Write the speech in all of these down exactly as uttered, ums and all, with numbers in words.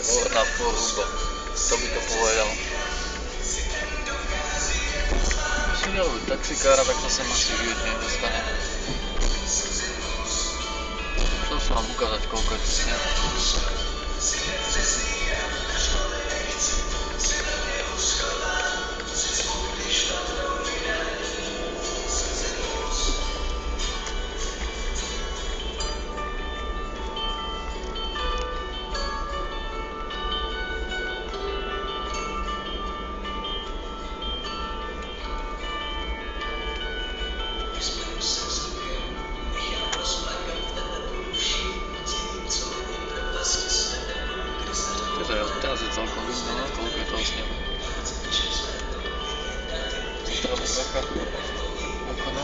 Horná poruba. Kto by to povedal? Když měl taxikára, tak to sem asi v životě nedostane. Chcel som vám ukázať, koľko je tu snehu. Teraz je celkom vidno, no, koľko je toho snehu. Treba trocha okno.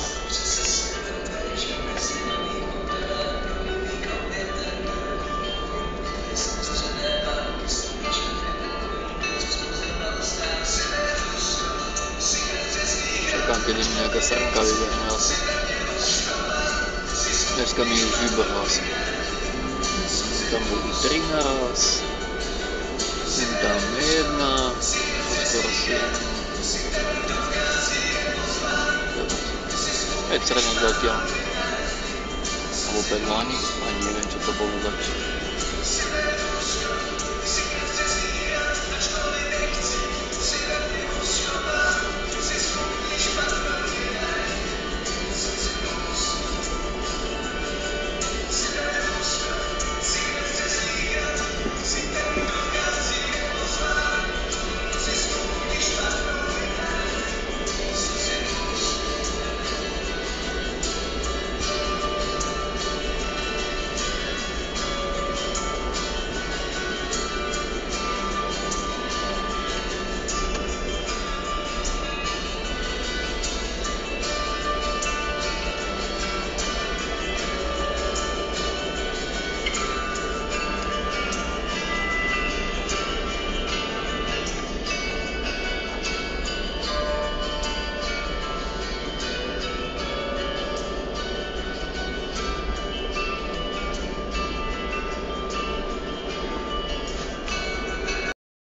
Čakám, keď mi nejaká srnka vybehne asi. Dneska mi už vybehla asi. Tam budú tri naraz. Sem tam jedna, skoro sedem. päť srniek zatiaľ. Alebo päť lani, ani neviem, čo to bolo zač.